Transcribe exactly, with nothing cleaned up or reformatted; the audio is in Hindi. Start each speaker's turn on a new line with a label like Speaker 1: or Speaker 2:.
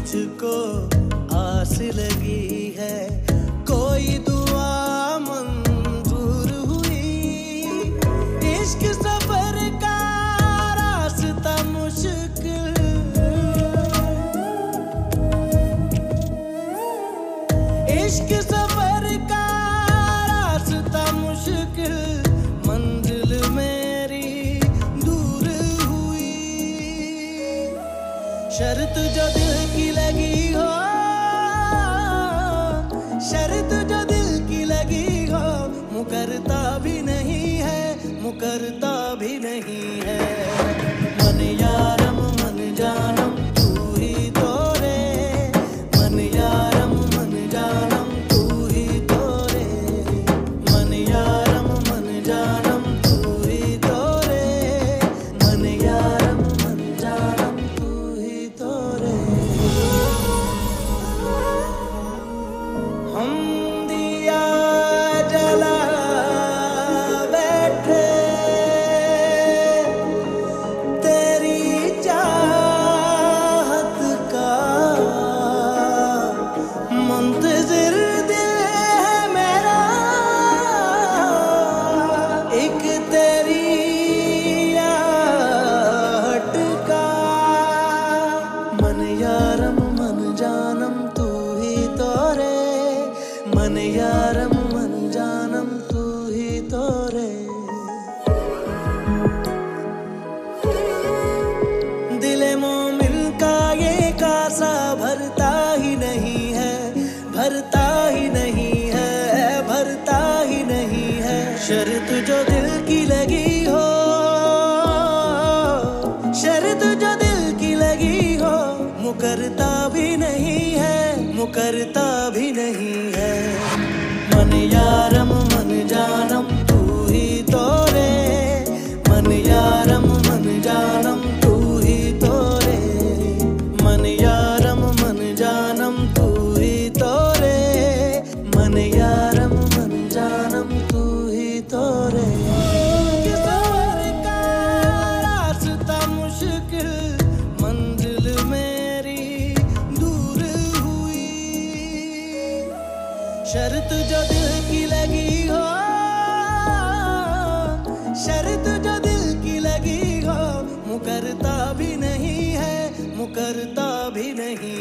Speaker 1: तुझको आस लगी है, कोई दुआ मंजूर हुई। इश्क सफर का रास्ता मुश्किल, इश्क सफर का रास्ता मुश्किल, मंजिल मेरी दूर हुई। शर्त जो दिल की लगी हो, शर्त जो दिल की लगी हो, मुकरता भी नहीं है, मुकरता भी नहीं है। मन यारम मन जानम तू ही तो रे, मन यारम मन जानम तू ही तो रे, मन यारम मन जानम तू ही तो रे, मन यारम मन जानम तू ही तो रे। हम दिया जला बैठे तेरी चाहत का, मुंतजिर दिल है मेरा एक तेरी आहट का। मन यारम मन जानम तू ही तो रे, मन यारम मन जानम तू ही तो रे। दिले मोमिन का ये कासा भरता ही नहीं है, भरता ही नहीं है, भरता ही नहीं है। शर्त जो दिल की लगी हो, शर्त जो दिल की लगी हो, मुकरता भी नहीं है, मुकरता भी नहीं है। मन यारम मन जानम तू ही तो रे, मन यारम मन जानम तू ही तो रे, मन यारम मन जानम तू ही तो रे, मन यारम मन जानम तू ही तो रे। कि सफर का रास्ता मुश्किल, मंजिल मेरी दूर हुई। शर्त जो दिल की लगी हो, शर्त जो दिल की लगी हो, मुकरता भी नहीं है, मुकरता भी नहीं